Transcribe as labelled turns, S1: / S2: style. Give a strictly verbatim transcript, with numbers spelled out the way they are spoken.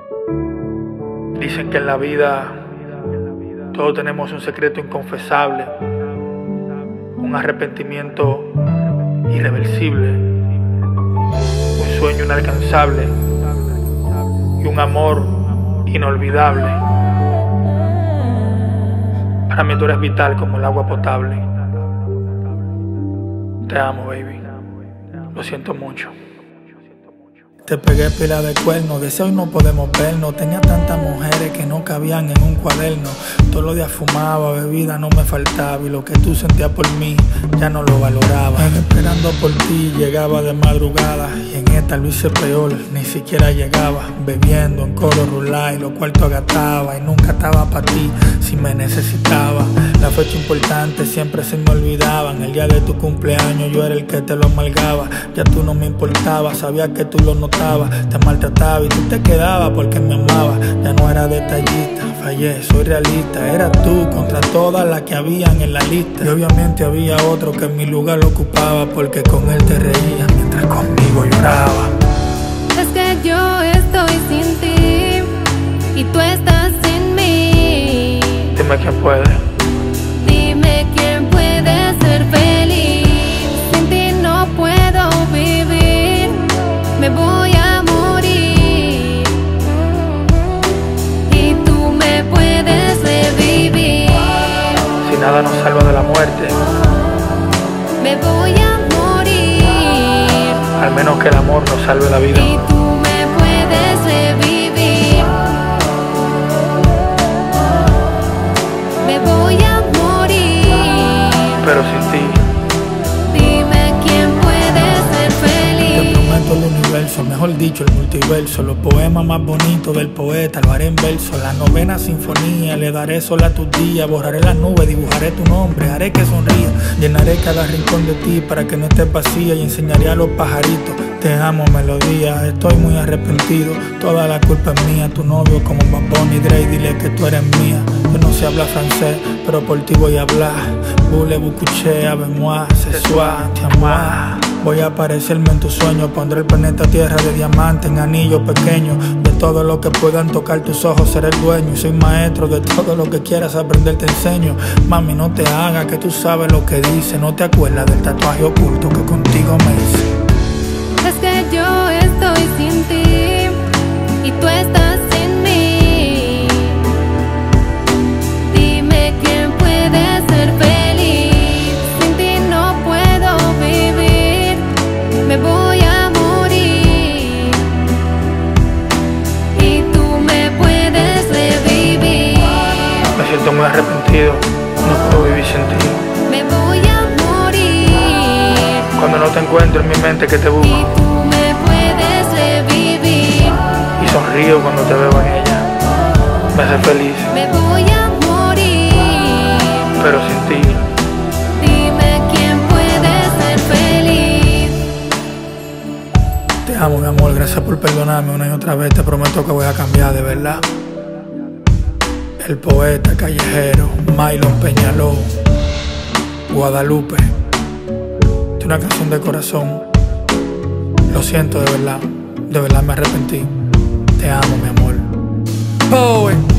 S1: Dicen que en la vida todos tenemos un secreto inconfesable, un arrepentimiento irreversible, un sueño inalcanzable y un amor inolvidable. Para mí tú eres vital como el agua potable. Te amo, baby. Lo siento mucho. Te pegué pila de cuernos, de hoy no podemos vernos. Tenía tantas mujeres que no cabían en un cuaderno. Todos los días fumaba, bebida no me faltaba. Y lo que tú sentías por mí, ya no lo valoraba. En esperando por ti, llegaba de madrugada. Y en esta lo hice peor, ni siquiera llegaba. Bebiendo en coro rular y los cuartos gastaba. Y nunca estaba para ti, si me necesitaba. La fecha importante siempre se me olvidaban. El día de tu cumpleaños yo era el que te lo amargaba. Ya tú no me importaba, sabía que tú lo notabas. Te maltrataba y tú te quedabas porque me amaba. Ya no era detallista, fallé, soy realista. Era tú contra todas las que habían en la lista. Y obviamente había otro que en mi lugar lo ocupaba, porque con él te reías mientras conmigo lloraba.
S2: Es que yo estoy sin ti y tú estás sin mí.
S1: Dime quién puede.
S2: Dime quién puede ser feliz. Sin ti no puedo vivir. Me voy a morir y tú me puedes revivir.
S1: Si nada nos salva de la muerte,
S2: me voy a morir.
S1: Al menos que el amor nos salve la vida.
S2: Y tú me puedes revivir. Me voy a morir.
S1: Pero sin ti, el universo, mejor dicho el multiverso, los poemas más bonitos del poeta lo haré en verso. La novena sinfonía le daré sol a tus días. Borraré las nubes, dibujaré tu nombre, haré que sonría. Llenaré cada rincón de ti para que no estés vacía. Y enseñaré a los pajaritos, te amo melodía. Estoy muy arrepentido, toda la culpa es mía. Tu novio como Bad Bunny, Dre, dile que tú eres mía. Yo no sé hablar francés, pero por ti voy a hablar. Voulez-vous coucher avec moi ce soir, te amo. Voy a aparecerme en tus sueños. Pondré el planeta Tierra de diamante en anillos pequeños. De todo lo que puedan tocar tus ojos seré el dueño. Y soy maestro de todo lo que quieras aprender te enseño. Mami, no te hagas que tú sabes lo que dice. No te acuerdas del tatuaje oculto que contigo me hice.
S2: Es que yo estoy sin ti y tú estás sin mí. Dime quién puede ser feliz. Sin ti no puedo vivir. Me voy a morir y tú me puedes revivir.
S1: Me siento muy arrepentido, no puedo vivir sin ti.
S2: Me voy a morir
S1: Cuando no te encuentro en mi mente que te busco.
S2: y tú me puedes revivir.
S1: Y sonrío cuando te veo en ella. Me hace feliz,
S2: Me voy a morir.
S1: pero sin ti.
S2: Dime quién puede ser feliz.
S1: Te amo, mi amor, gracias por perdonarme una y otra vez. Te prometo que voy a cambiar, de verdad. El poeta callejero, Mylon Peñaló, Guadalupe. Es una canción de corazón. Lo siento, de verdad. De verdad me arrepentí. Te amo, mi amor. Poet.